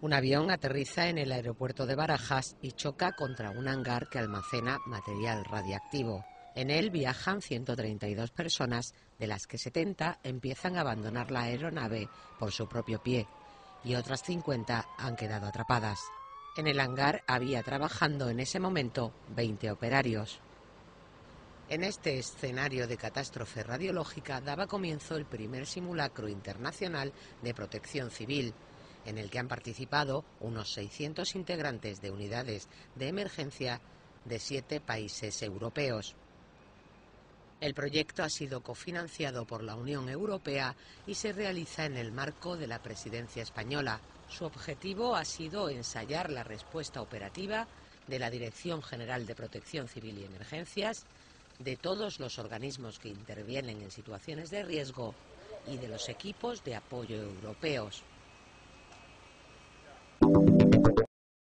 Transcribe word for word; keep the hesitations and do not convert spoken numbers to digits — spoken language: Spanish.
Un avión aterriza en el aeropuerto de Barajas y choca contra un hangar que almacena material radiactivo. En él viajan ciento treinta y dos personas, de las que setenta empiezan a abandonar la aeronave por su propio pie y otras cincuenta han quedado atrapadas. En el hangar había trabajando en ese momento veinte operarios. En este escenario de catástrofe radiológica daba comienzo el primer simulacro internacional de protección civil, en el que han participado unos seiscientos integrantes de unidades de emergencia de siete países europeos. El proyecto ha sido cofinanciado por la Unión Europea y se realiza en el marco de la presidencia española. Su objetivo ha sido ensayar la respuesta operativa de la Dirección General de Protección Civil y Emergencias, de todos los organismos que intervienen en situaciones de riesgo y de los equipos de apoyo europeos.